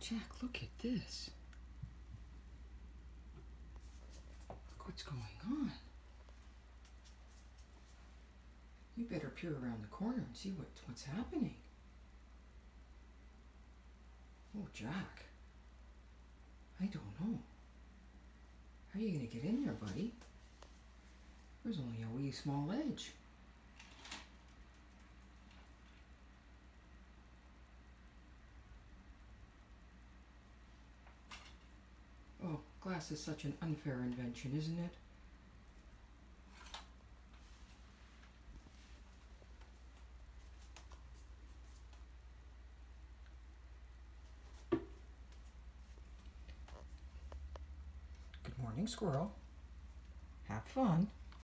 Jack, look at this. Look what's going on. You better peer around the corner and see what's happening. Oh, Jack. I don't know. How are you going to get in there, buddy? There's only a wee small edge. Oh, glass is such an unfair invention, isn't it? Good morning, squirrel. Have fun.